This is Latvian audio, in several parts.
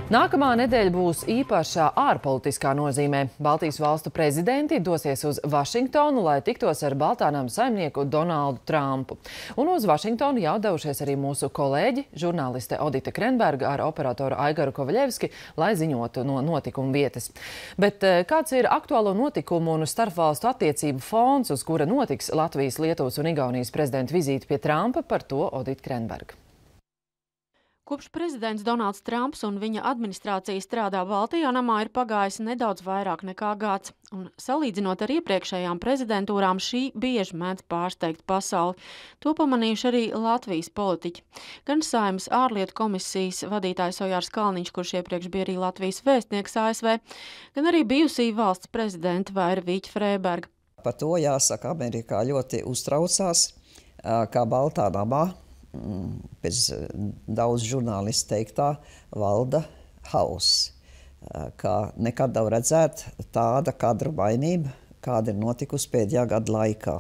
Nākamā nedēļa būs īpašā ārpolitiskā nozīmē. Baltijas valstu prezidenti dosies uz Vašingtonu, lai tiktos ar Baltānām saimnieku Donaldu Trumpu. Un uz Vašingtonu jau devušies arī mūsu kolēģi, žurnāliste Odita Krenberga ar operatoru Aigaru Kovaļevski, lai ziņotu no notikuma vietas. Bet kāds ir aktuālo notikumu un starpvalstu attiecību fons, uz kura notiks Latvijas, Lietuvas un Igaunijas prezidenta vizīte pie Trumpa, par to Odita Krenberga. Kopš prezidents Donalds Trumps un viņa administrācija strādā Baltijā namā, ir pagājis nedaudz vairāk nekā gads. Un salīdzinot ar iepriekšējām prezidentūrām, šī bieži mēdz pārsteigt pasauli. To pamanījuši arī Latvijas politiķi. Gan Saeimas ārlietu komisijas vadītājs Ojārs Kalniņš, kurš iepriekš bija arī Latvijas vēstnieks ASV, gan arī bijusī valsts prezidenta Vaira Vīķa Frēberga. Par to jāsaka, Amerikā ļoti uztraucās, kā Baltā namā. Pēc daudz žurnālistu teiktā valda hauss, kā nekad nav redzēta tāda kadru mainība, kāda ir notikusi pēdējā gada laikā.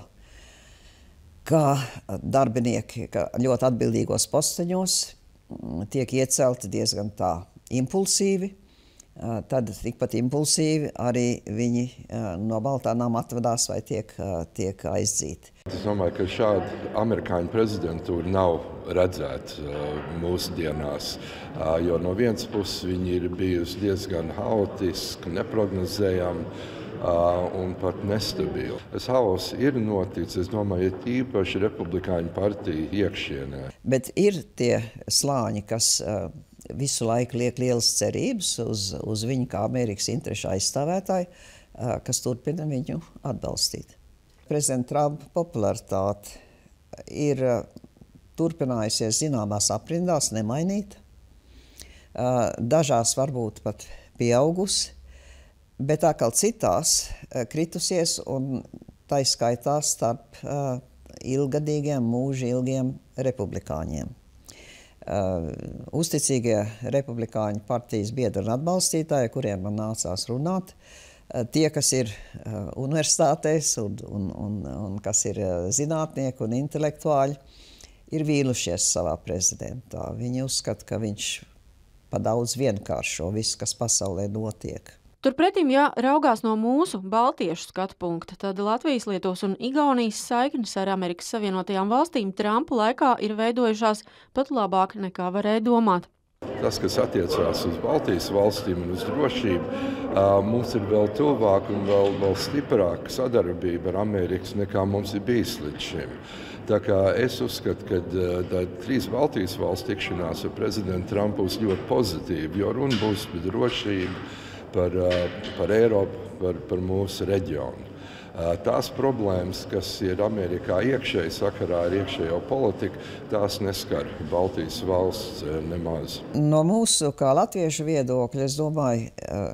Kā darbinieki ļoti atbildīgos posteņos tiek iecelti diezgan tā impulsīvi, tad tikpat impulsīvi arī viņi no Baltā nama atvadās vai tiek aizdzīti. Es domāju, ka šāda amerikāņu prezidentūra nav redzēta mūsdienās, jo no vienas puses viņi ir bijusi diezgan haotiski, neprognozējami un pat nestabili. Tas hauss ir noticis, es domāju, īpaši republikāņu partiju iekšienē. Bet ir tie slāņi, kas visu laiku liek lielas cerības uz viņu kā Amerikas interešu aizstāvētāju, kas turpina viņu atbalstīt. Prezidenta Trumpa popularitāte ir turpinājusies zināmās aprindās, nemainīta. Dažās varbūt pat pieaugusi, bet atkal citās kritusies un taiskaitā starp ilgadīgiem, mūžilgiem republikāņiem. Uzticīgie republikāņu partijas biedri un atbalstītāji, kuriem man nācās runāt, tie, kas ir universitātēs un kas ir zinātnieki un intelektuāļi, ir vīlušies savā prezidentā. Viņi uzskata, ka viņš pa daudz vienkāršo visu, kas pasaulē notiek. Turpretim, ja raugās no mūsu baltiešu skatu punkta, tad Latvijas, Lietuvas un Igaunijas saiknes ar Amerikas Savienotajām valstīm Trumpa laikā ir veidojušās pat labāk nekā varēja domāt. Tas, kas attiecās uz Baltijas valstīm un uz drošību, mums ir vēl tuvāk un vēl stiprāka sadarbība ar Amerikas nekā mums ir bijis līdz šim. Tā kā es uzskatu, ka trīs Baltijas valstu tikšanās ar prezidentu Trumpu būs ļoti pozitīva, jo runa būs par drošību, par Eiropu, par mūsu reģionu. Tās problēmas, kas ir Amerikā iekšēji sakarā ar iekšējo politiku, tās neskar Baltijas valsts nemaz. No mūsu kā latviešu viedokļa, es domāju,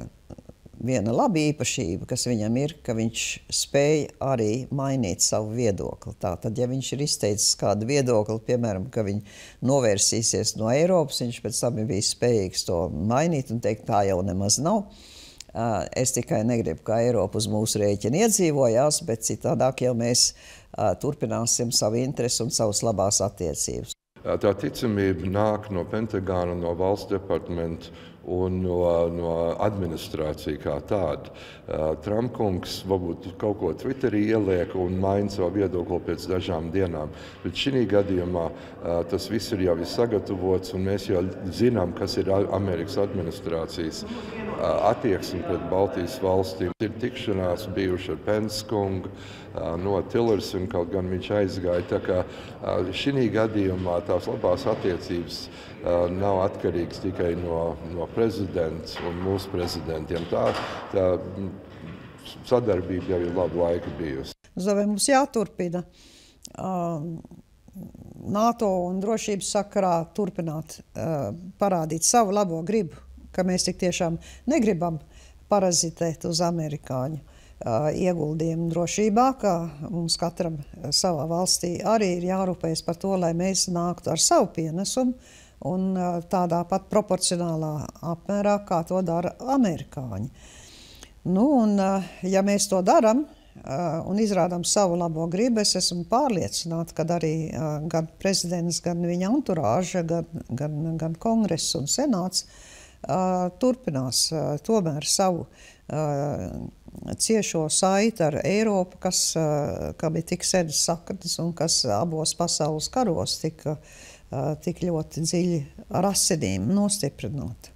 viena laba īpašība, kas viņam ir, ka viņš spēj arī mainīt savu viedokli. Tātad, ja viņš ir izteicis kādu viedokli, piemēram, ka viņi novērsīsies no Eiropas, viņš pēc tam ir bijis spējīgs to mainīt un teikt, tā jau nemaz nav. Es tikai negribu, ka Eiropa uz mūsu rēķina iedzīvojās, bet citādāk jau mēs turpināsim savu interesi un savas labās attiecības. Tā ticamība nāk no Pentagona, no valsts departamenta un no administrācija kā tāda. Trumpkungs varbūt kaut ko Twitterī ieliek un maina savu viedokli pēc dažām dienām, bet šī gadījumā tas viss ir jau sagatavots un mēs jau zinām, kas ir Amerikas administrācijas attieksme pret Baltijas valstīm. Ir tikšanās bijuši ar Pence kungu, no Tillerson, kaut gan viņš aizgāja. Tā kā šī gadījumā tās labās attiecības nav atkarīgas tikai no prezidents un mūsu prezidentiem. Tā sadarbība jau ir labu laiku bijusi. Mums jāturpina NATO un drošības sakarā turpināt parādīt savu labo gribu, ka mēs tik tiešām negribam parazitēt uz amerikāņu ieguldījumu drošībā, ka mums katram savā valstī arī ir jārūpējas par to, lai mēs nāktu ar savu pienesumu un tādā pat proporcionālā apmērā, kā to dara amerikāņi. Ja mēs to daram un izrādām savu labo gribu, es esmu pārliecināta, ka arī gan prezidents, gan viņa anturāža, gan kongress un senāts turpinās tomēr savu ciešo saiti ar Eiropu, kam ir tik senas saknes un kas abos pasaules karos tik ļoti dziļi ar asinīm nostiprināta.